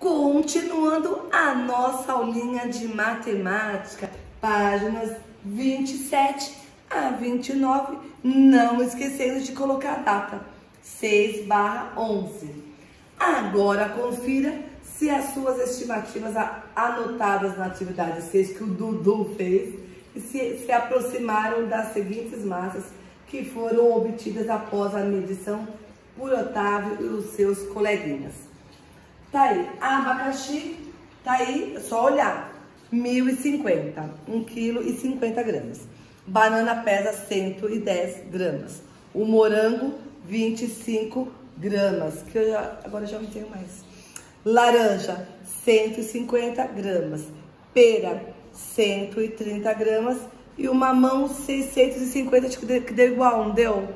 Continuando a nossa aulinha de matemática, páginas 27 a 29, não esquecendo de colocar a data, 6/11. Agora confira se as suas estimativas anotadas na atividade 6 que o Dudu fez se aproximaram das seguintes massas que foram obtidas após a medição por Otávio e os seus coleguinhas. Tá aí, abacaxi, tá aí, só olhar, 1.050, 1,50 kg. Banana pesa 110 gramas. O morango, 25 gramas, que eu agora já não tenho mais. Laranja, 150 gramas. Pera, 130 gramas. E o mamão, 650, acho que deu igual, não deu?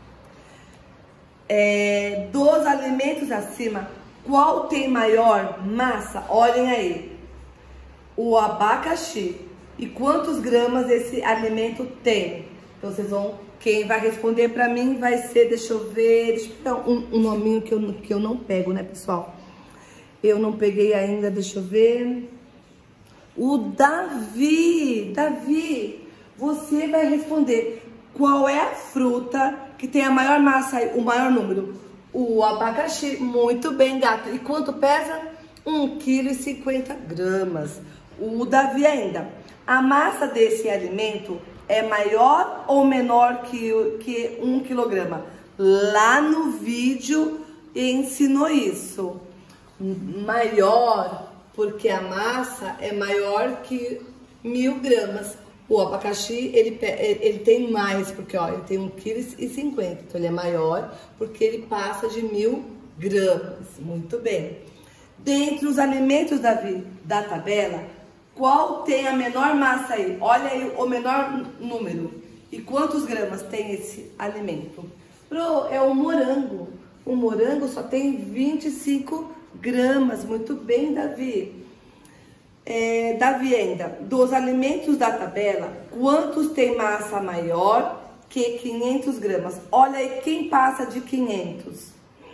Dos alimentos acima, qual tem maior massa? Olhem aí. O abacaxi. E quantos gramas esse alimento tem? Então, vocês vão... Quem vai responder pra mim vai ser... Deixa eu ver... Deixa eu pegar um nominho que eu não pego, né, pessoal? Eu não peguei ainda, deixa eu ver... O Davi. Davi, você vai responder qual é a fruta que tem a maior massa, o maior número. O abacaxi. Muito bem, gato. E quanto pesa? 1,50 kg. O Davi ainda. A massa desse alimento é maior ou menor que 1 kg? Lá no vídeo ensinou isso. Maior, porque a massa é maior que 1.000 gramas. O abacaxi, ele tem mais, porque ó, ele tem 1,50 kg. Então, ele é maior porque ele passa de 1.000 gramas. Muito bem. Dentre os alimentos da tabela, qual tem a menor massa aí? Olha aí o menor número. E quantos gramas tem esse alimento? É o morango. O morango só tem 25 gramas. Muito bem, Davi. Davi ainda. Dos alimentos da tabela, quantos tem massa maior que 500 gramas? Olha aí, quem passa de 500?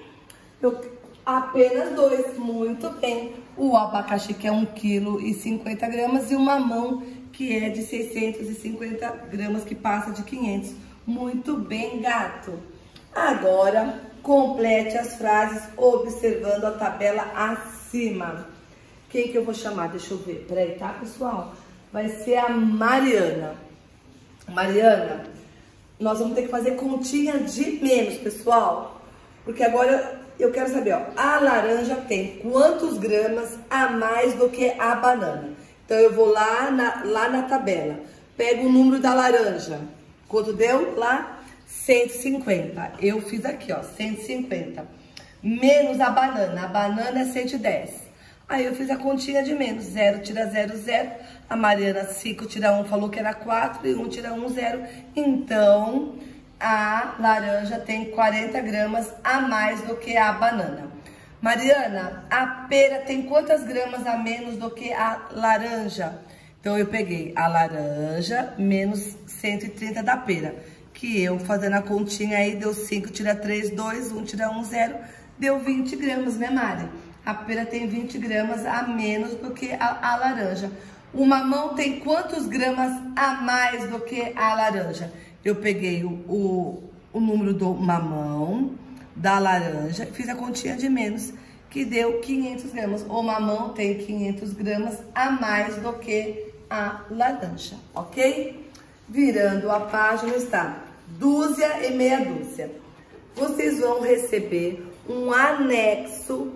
Apenas 2. Muito bem. O abacaxi, que é 1,50 kg, e o mamão, que é de 650 gramas, que passa de 500. Muito bem, gato. Agora, complete as frases observando a tabela acima. Quem que eu vou chamar? Deixa eu ver. Peraí, tá, pessoal? Vai ser a Mariana. Mariana, nós vamos ter que fazer continha de menos, pessoal. Porque agora... eu quero saber, ó, a laranja tem quantos gramas a mais do que a banana? Então, eu vou lá na tabela, pego o número da laranja. Quanto deu lá? 150. Eu fiz aqui, ó, 150. Menos a banana é 110. Aí, eu fiz a continha de menos. 0 tira 0, 0. A Mariana, 5 tira 1, falou que era 4. E 1 tira 1, 0. Então... a laranja tem 40 gramas a mais do que a banana. Mariana, a pera tem quantas gramas a menos do que a laranja? Então, eu peguei a laranja menos 130 da pera. Que eu, fazendo a continha aí, deu 5, tira 3, 2, 1, tira 1, 0. Deu 20 gramas, né, Mari? A pera tem 20 gramas a menos do que a laranja. O mamão tem quantos gramas a mais do que a laranja? Eu peguei o número do mamão, da laranja, fiz a continha de menos, que deu 500 gramas. O mamão tem 500 gramas a mais do que a laranja, ok? Virando a página está dúzia e meia dúzia. Vocês vão receber um anexo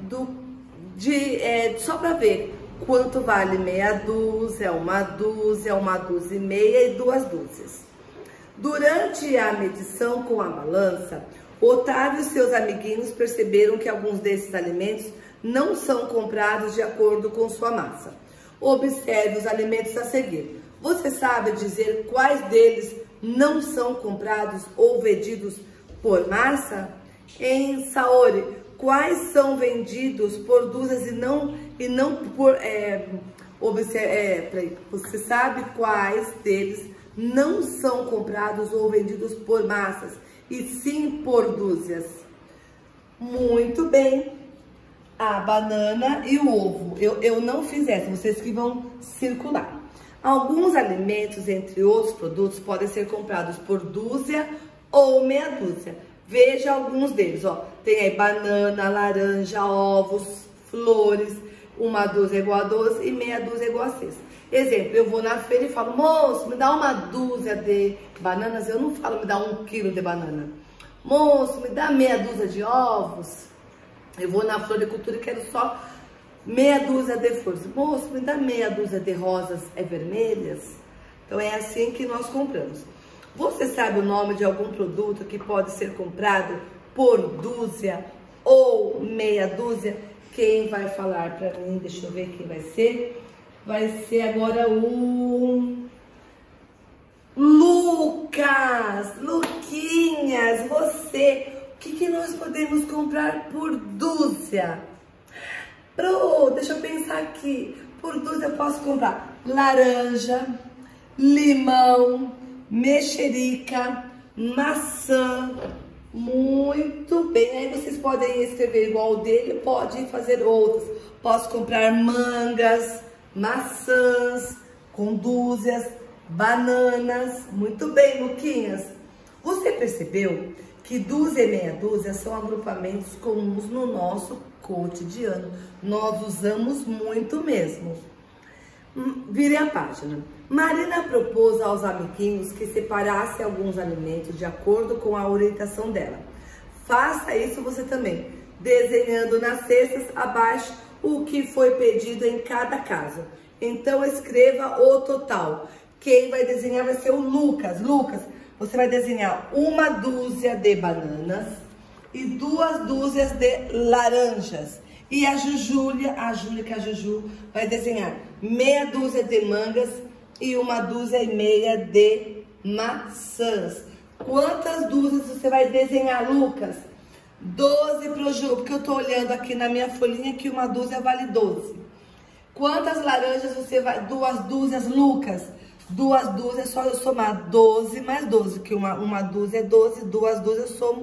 só para ver quanto vale meia dúzia, uma dúzia e meia e 2 dúzias. Durante a medição com a balança, Otávio e seus amiguinhos perceberam que alguns desses alimentos não são comprados de acordo com sua massa. Observe os alimentos a seguir. Você sabe dizer quais deles não são comprados ou vendidos por massa? Em Saori, quais são vendidos por dúzias e não por... você sabe quais deles não são comprados ou vendidos por massas, e sim por dúzias? Muito bem. a banana e o ovo. Eu não fiz essa, vocês que vão circular. Alguns alimentos, entre outros produtos, podem ser comprados por dúzia ou meia dúzia. Veja alguns deles, ó. Tem aí banana, laranja, ovos, flores. Uma dúzia é igual a 12 e meia dúzia é igual a 6. Exemplo, eu vou na feira e falo, moço, me dá uma dúzia de bananas. Eu não falo, me dá 1 quilo de banana. Moço, me dá meia dúzia de ovos. Eu vou na floricultura e quero só meia dúzia de flores. Moço, me dá meia dúzia de rosas vermelhas. Então é assim que nós compramos. Você sabe o nome de algum produto que pode ser comprado por dúzia ou meia dúzia? Quem vai falar para mim? Deixa eu ver quem vai ser. Vai ser agora o Lucas, Luquinhas, você. O que nós podemos comprar por dúzia? Deixa eu pensar aqui. Por dúzia eu posso comprar laranja, limão, mexerica, maçã. Muito bem. Aí vocês podem escrever igual o dele, pode fazer outros. Posso comprar mangas, maçãs, com dúzias, bananas. Muito bem, Luquinhas. Você percebeu que dúzia e meia dúzia são agrupamentos comuns no nosso cotidiano? Nós usamos muito mesmo. Vire a página. Marina propôs aos amiguinhos que separassem alguns alimentos de acordo com a orientação dela. Faça isso você também, desenhando nas cestas abaixo o que foi pedido em cada caso. Então escreva o total. Quem vai desenhar vai ser o Lucas. Lucas, você vai desenhar 1 dúzia de bananas e 2 dúzias de laranjas. E a Júlia, que é a Juju, vai desenhar meia dúzia de mangas e 1 dúzia e meia de maçãs. Quantas dúzias você vai desenhar, Lucas? 12 pro Ju, porque eu tô olhando aqui na minha folhinha que 1 dúzia vale 12. Quantas laranjas você vai? 2 dúzias, Lucas. 2 dúzias, só eu somar 12 mais 12, que uma dúzia é 12, 2 dúzias eu somo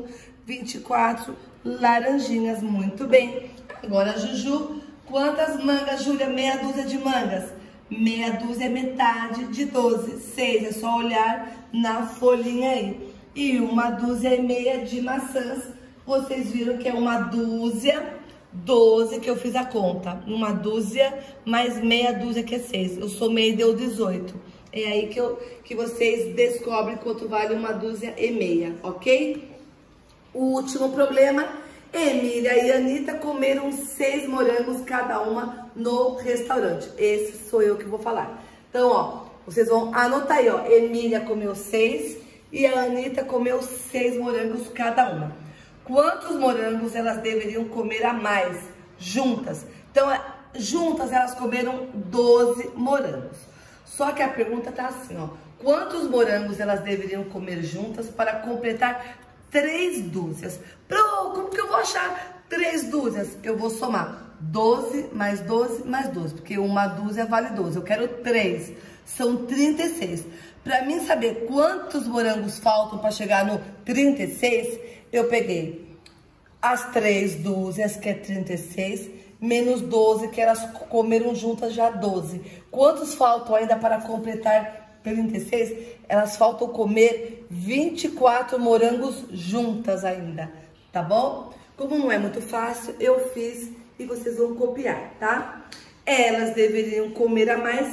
24 laranjinhas. Muito bem. Agora, Juju, quantas mangas, Júlia? Meia dúzia de mangas. Meia dúzia é metade de 12. 6, é só olhar na folhinha aí. E 1 dúzia e meia de maçãs. Vocês viram que é 1 dúzia, 12, que eu fiz a conta. 1 dúzia mais meia dúzia, que é 6. Eu somei e deu 18. É aí que vocês descobrem quanto vale 1 dúzia e meia, ok? O último problema, Emília e Anitta comeram 6 morangos cada uma no restaurante. Esse sou eu que vou falar. Então, ó, vocês vão anotar aí, ó. Emília comeu 6 e a Anitta comeu 6 morangos cada uma. Quantos morangos elas deveriam comer a mais juntas? Então, juntas elas comeram 12 morangos. Só que a pergunta tá assim, ó. Quantos morangos elas deveriam comer juntas para completar 3 dúzias? Como que eu vou achar 3 dúzias? Eu vou somar 12 mais 12 mais 12, porque 1 dúzia vale 12. Eu quero 3, são 36. Para mim saber quantos morangos faltam para chegar no 36, eu peguei as 3 dúzias, que é 36, menos 12, que elas comeram juntas já 12. Quantos faltam ainda para completar 36? Elas faltam comer 24 morangos juntas ainda, tá bom? Como não é muito fácil, eu fiz e vocês vão copiar, tá? Elas deveriam comer a mais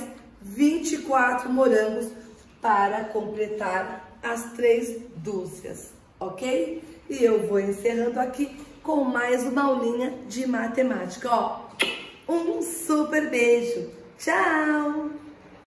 24 morangos para completar as 3 dúzias, ok? E eu vou encerrando aqui com mais uma aulinha de matemática, ó. Um super beijo. Tchau!